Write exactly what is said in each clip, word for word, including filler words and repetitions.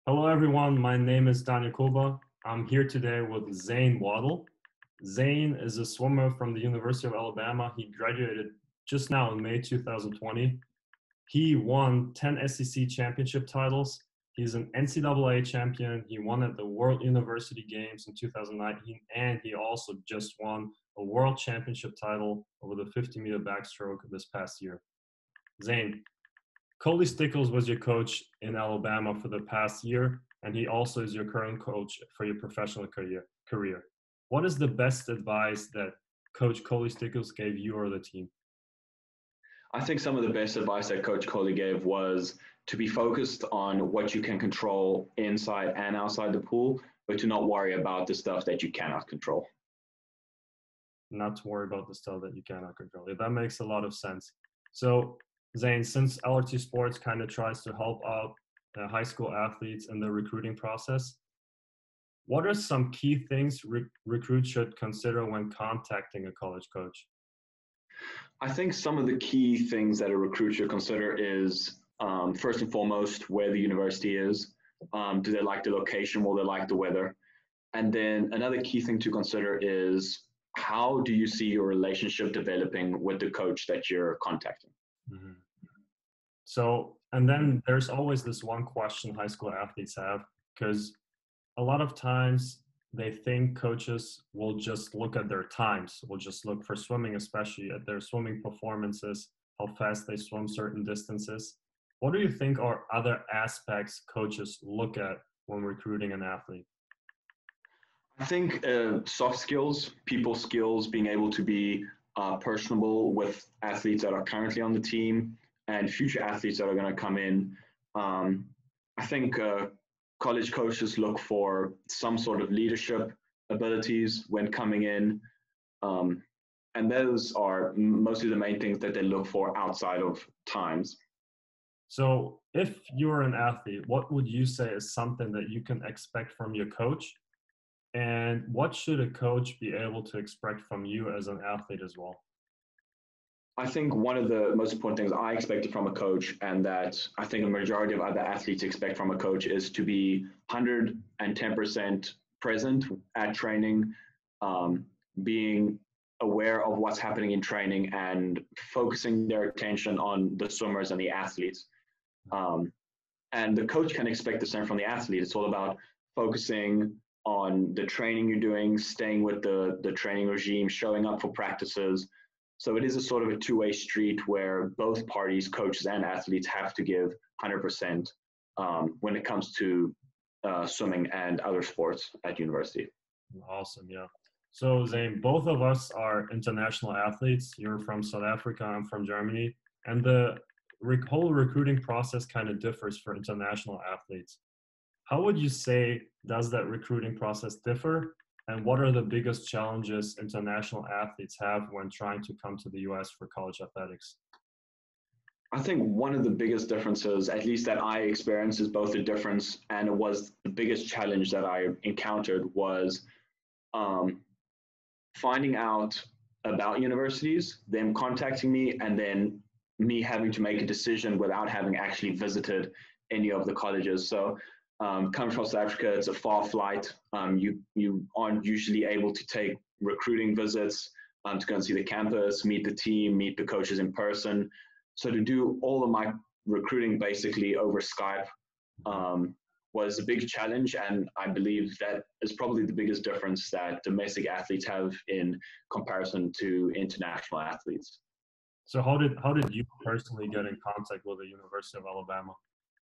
Hello, everyone. My name is Daniel Kuba. I'm here today with Zane Waddell. Zane is a swimmer from the University of Alabama. He graduated just now in May two thousand twenty. He won ten S E C championship titles. He's an N C double A champion. He won at the World University Games in two thousand nineteen, and he also just won a world championship title over the fifty meter backstroke this past year. Zane, Coley Stickles was your coach in Alabama for the past year, and he also is your current coach for your professional career. career. What is the best advice that Coach Coley Stickles gave you or the team? I think some of the best advice that Coach Coley gave was to be focused on what you can control inside and outside the pool, but to not worry about the stuff that you cannot control. Not to worry about the stuff that you cannot control. Yeah, that makes a lot of sense. So, Zane, since L R T Sports kind of tries to help out uh, high school athletes in the recruiting process, what are some key things re- recruits should consider when contacting a college coach? I think some of the key things that a recruit should consider is um, first and foremost where the university is. Um, do they like the location? Will they like the weather? And then another key thing to consider is how do you see your relationship developing with the coach that you're contacting? Mm-hmm. So, and then there's always this one question high school athletes have, because a lot of times they think coaches will just look at their times, will just look for swimming, especially at their swimming performances, how fast they swim certain distances. What do you think are other aspects coaches look at when recruiting an athlete? I think uh, soft skills, people skills, being able to be uh, personable with athletes that are currently on the team and future athletes that are going to come in. Um, I think uh, college coaches look for some sort of leadership abilities when coming in. Um, and those are mostly the main things that they look for outside of times. So if you're an athlete, what would you say is something that you can expect from your coach? And what should a coach be able to expect from you as an athlete as well? I think one of the most important things I expected from a coach, and that I think a majority of other athletes expect from a coach, is to be one hundred ten percent present at training, um, being aware of what's happening in training and focusing their attention on the swimmers and the athletes. Um, and the coach can expect the same from the athlete. It's all about focusing on the training you're doing, staying with the, the training regime, showing up for practices. So it is a sort of a two-way street where both parties, coaches and athletes, have to give one hundred percent um, when it comes to uh, swimming and other sports at university. Awesome, yeah. So Zane, both of us are international athletes. You're from South Africa, I'm from Germany. And the rec- whole recruiting process kind of differs for international athletes. How would you say does that recruiting process differ? And what are the biggest challenges international athletes have when trying to come to the U S for college athletics? I think one of the biggest differences, at least that I experienced, is both a difference and it was the biggest challenge that I encountered was um, finding out about universities, them contacting me, and then me having to make a decision without having actually visited any of the colleges. So Um, coming from South Africa, it's a far flight. Um, you you aren't usually able to take recruiting visits um, to go and see the campus, meet the team, meet the coaches in person. So to do all of my recruiting basically over Skype um, was a big challenge, and I believe that is probably the biggest difference that domestic athletes have in comparison to international athletes. So how did how did you personally get in contact with the University of Alabama?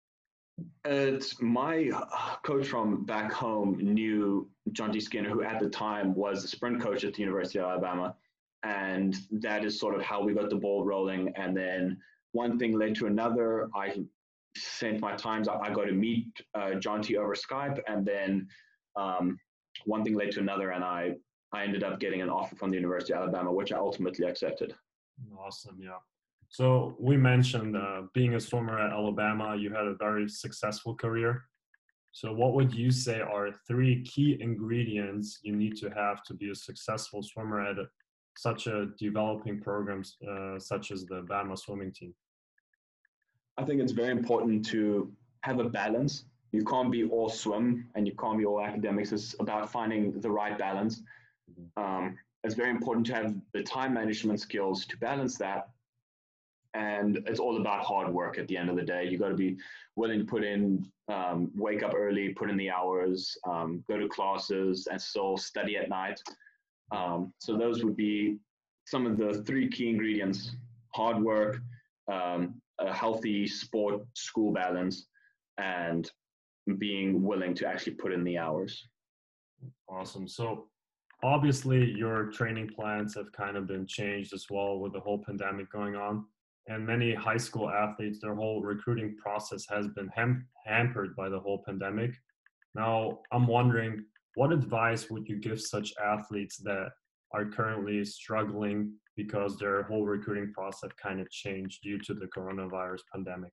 It's my coach from back home knew John D. Skinner, who at the time was the sprint coach at the University of Alabama. And that is sort of how we got the ball rolling. And then one thing led to another. I sent my times. I got to meet uh, John T over Skype. And then um, one thing led to another. And I, I ended up getting an offer from the University of Alabama, which I ultimately accepted. Awesome, yeah. So we mentioned uh, being a swimmer at Alabama, you had a very successful career. So what would you say are three key ingredients you need to have to be a successful swimmer at a, such a developing programs uh, such as the Bama swimming team? I think it's very important to have a balance you can't be all swim and you can't be all academics. It's about finding the right balance. Um, it's very important to have the time management skills to balance that. And it's all about hard work at the end of the day. You got to be willing to put in, um, wake up early, put in the hours, um, go to classes, and still study at night. Um, so those would be some of the three key ingredients: hard work, um, a healthy sport school balance, and being willing to actually put in the hours. Awesome. So obviously your training plans have kind of been changed as well with the whole pandemic going on. And many high school athletes, their whole recruiting process has been ham- hampered by the whole pandemic. Now, I'm wondering, what advice would you give such athletes that are currently struggling because their whole recruiting process kind of changed due to the coronavirus pandemic?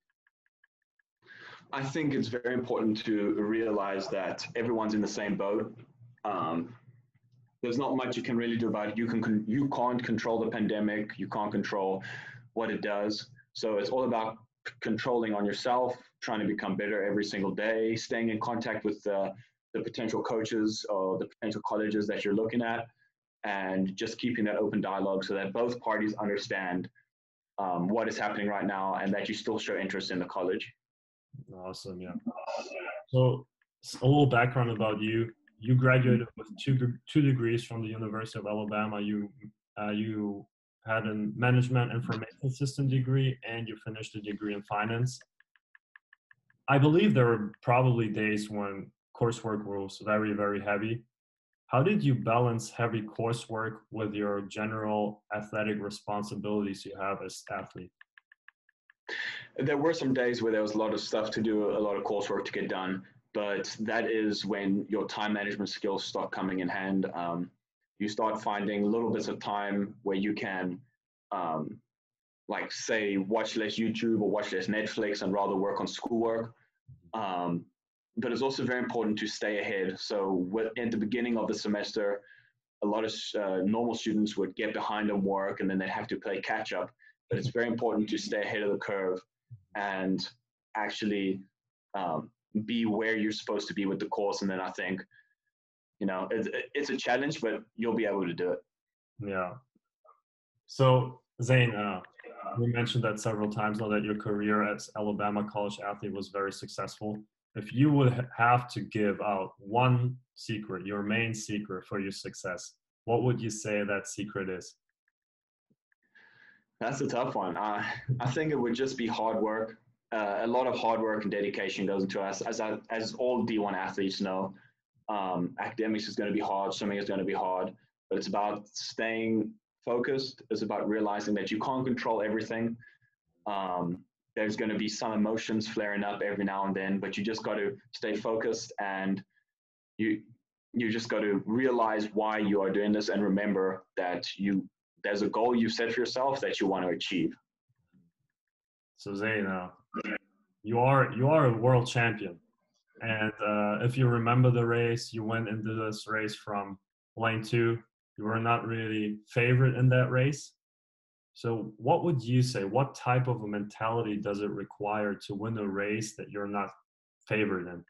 I think it's very important to realize that everyone's in the same boat. Um, there's not much you can really do about it. You can you can't control the pandemic. You can't control what it does. So it's all about controlling on yourself, trying to become better every single day, staying in contact with the, the potential coaches or the potential colleges that you're looking at, and just keeping that open dialogue so that both parties understand um, what is happening right now and that you still show interest in the college. Awesome, yeah. So a little background about you. You graduated with two, two degrees from the University of Alabama. You, uh, you had a management information system degree, and you finished a degree in finance. I believe there were probably days when coursework was very, very heavy. How did you balance heavy coursework with your general athletic responsibilities you have as athlete? There were some days where there was a lot of stuff to do, a lot of coursework to get done, but that is when your time management skills start coming in hand. Um, you start finding little bits of time where you can, um, like say, watch less YouTube or watch less Netflix and rather work on schoolwork. Um, but it's also very important to stay ahead. So with, at the beginning of the semester, a lot of uh, normal students would get behind on work and then they'd have to play catch up. But it's very important to stay ahead of the curve and actually um, be where you're supposed to be with the course. And then I think, you know, it's, it's a challenge, but you'll be able to do it. Yeah. So Zane, uh, you mentioned that several times now that your career as Alabama college athlete was very successful. If you would have to give out one secret, your main secret for your success, what would you say that secret is? That's a tough one. Uh, I think it would just be hard work. Uh, a lot of hard work and dedication goes into us. As I, as all D one athletes know, um, academics is going to be hard, swimming is going to be hard, but it's about staying focused. It's about realizing that you can't control everything. Um, there's going to be some emotions flaring up every now and then, but you just got to stay focused, and you you just got to realize why you are doing this and remember that you there's a goal you've set for yourself that you want to achieve. So Zane, uh, you are you are a world champion, and uh, if you remember the race, you went into this race from lane two. You were not really favorite in that race. So what would you say? What type of a mentality does it require to win a race that you're not favored in?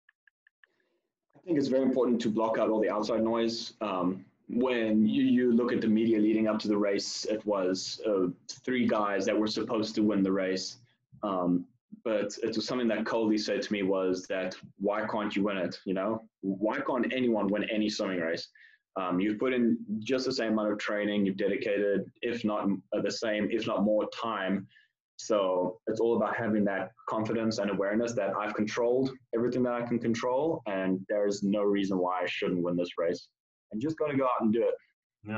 I think it's very important to block out all the outside noise. Um, when you, you look at the media leading up to the race, it was uh, three guys that were supposed to win the race. Um, but it was something that Coley said to me was that, why can't you win it? You know, why can't anyone win any swimming race? Um, you've put in just the same amount of training, you've dedicated, if not the same, if not more time. So it's all about having that confidence and awareness that I've controlled everything that I can control, and there's no reason why I shouldn't win this race. And just got to go out and do it. Yeah.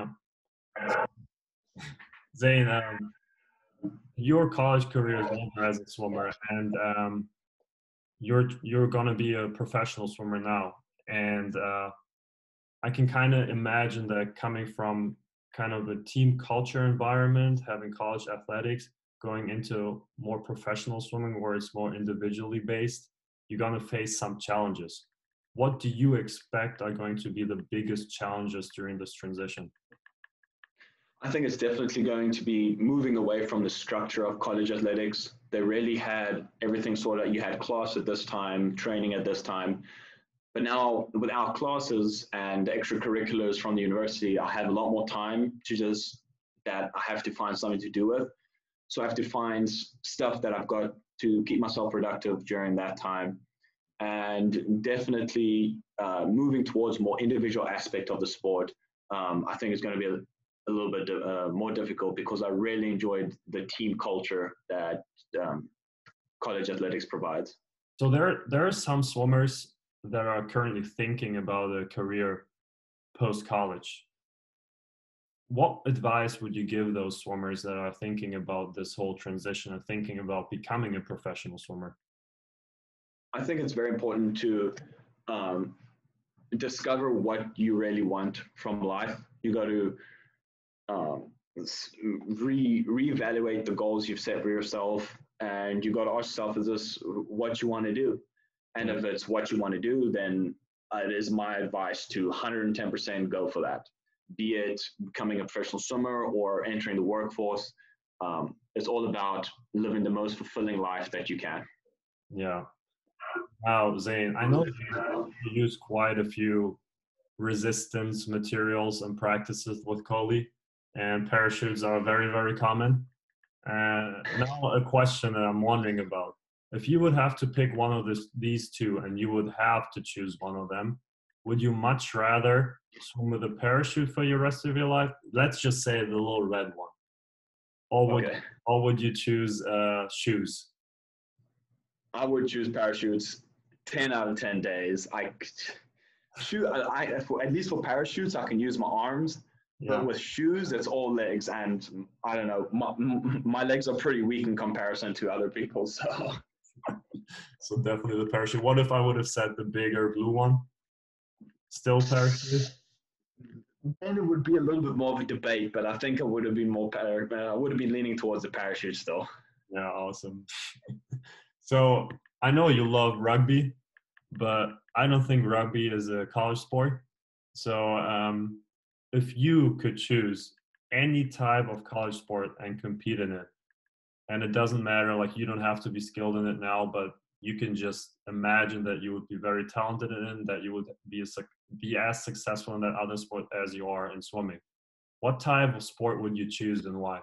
Zane, um, your college career is over as a swimmer, and um, you're you're gonna be a professional swimmer now. And uh, I can kind of imagine that coming from kind of a team culture environment, having college athletics, going into more professional swimming where it's more individually based, you're going to face some challenges. What do you expect are going to be the biggest challenges during this transition? I think it's definitely going to be moving away from the structure of college athletics. They really had everything sorted out. You had class at this time, training at this time. But now with our classes and extracurriculars from the university, I have a lot more time to just that I have to find something to do with. So I have to find stuff that I've got to keep myself productive during that time. And definitely uh, moving towards more individual aspect of the sport, um, I think is going to be a, a little bit uh, more difficult because I really enjoyed the team culture that um, college athletics provides. So there, there are some swimmers that are currently thinking about a career post-college. What advice would you give those swimmers that are thinking about this whole transition and thinking about becoming a professional swimmer? I think it's very important to um, discover what you really want from life. You got to um, re reevaluate the goals you've set for yourself, and you got to ask yourself, is this what you want to do? And if it's what you want to do, then it is my advice to one hundred ten percent go for that. Be it becoming a professional swimmer or entering the workforce. Um, it's all about living the most fulfilling life that you can. Yeah. Wow, Zane, I know you use quite a few resistance materials and practices with Coley, and parachutes are very, very common. Uh, now, a question that I'm wondering about. If you would have to pick one of this, these two and you would have to choose one of them, would you much rather swim with a parachute for your rest of your life? Let's just say the little red one. Or would, Okay. or would you choose uh, shoes? I would choose parachutes ten out of ten days. I shoot, I, I for, at least for parachutes, I can use my arms. Yeah. But with shoes, it's all legs, and I don't know. My, my legs are pretty weak in comparison to other people. So, so definitely the parachute. What if I would have said the bigger blue one? Still parachute? then it would be a little bit more of a debate. But I think I would have been more. Uh, I would have been leaning towards the parachute still. Yeah, awesome. So I know you love rugby, but I don't think rugby is a college sport. So um, if you could choose any type of college sport and compete in it, and it doesn't matter, like you don't have to be skilled in it now, but you can just imagine that you would be very talented in it, that you would be, a, be as successful in that other sport as you are in swimming. What type of sport would you choose and why?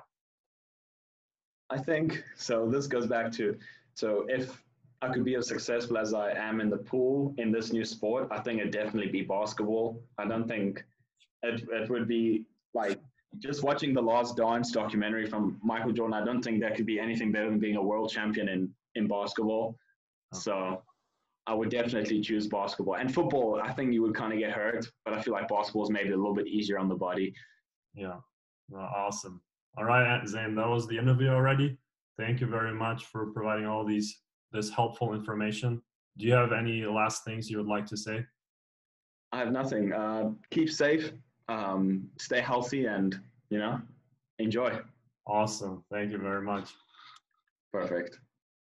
I think so. This goes back to so if I could be as successful as I am in the pool in this new sport, I think it'd definitely be basketball. I don't think it, it would be like just watching the Last Dance documentary from Michael Jordan. I don't think there could be anything better than being a world champion in, in basketball. So I would definitely choose basketball. And football, I think you would kind of get hurt, but I feel like basketball is maybe a little bit easier on the body. Yeah, well, awesome. All right, Zane, that was the interview already. Thank you very much for providing all these this helpful information. Do you have any last things you would like to say? I have nothing. Uh, keep safe, um, stay healthy, and, you know, enjoy. Awesome. Thank you very much. Perfect.